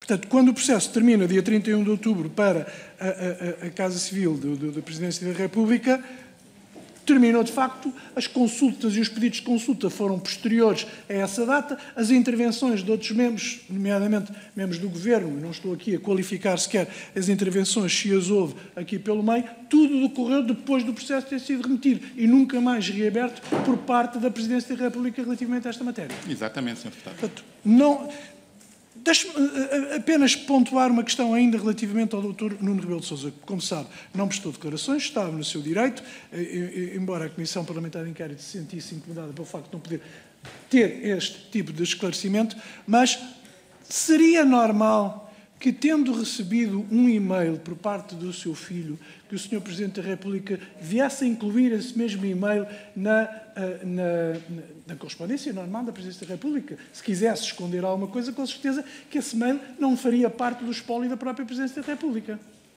Portanto, quando o processo termina, dia 31 de outubro, para a Casa Civil da Presidência da República, terminou, de facto, as consultas e os pedidos de consulta foram posteriores a essa data, as intervenções de outros membros, nomeadamente membros do Governo, não estou aqui a qualificar sequer as intervenções, se as houve aqui pelo meio, tudo decorreu depois do processo ter sido remetido e nunca mais reaberto por parte da Presidência da República relativamente a esta matéria. Exatamente, Sr. Deputado. Portanto, não... Deixe-me apenas pontuar uma questão ainda relativamente ao Dr. Nuno Rebelo de Sousa, que, como sabe, não prestou declarações, estava no seu direito, embora a Comissão Parlamentar de Inquérito se sentisse incomodada pelo facto de não poder ter este tipo de esclarecimento, mas seria normal que, tendo recebido um e-mail por parte do seu filho, que o Sr. Presidente da República viesse a incluir esse mesmo e-mail na correspondência normal da Presidência da República. Se quisesse esconder alguma coisa, com certeza que esse e-mail não faria parte do espólio da própria Presidência da República.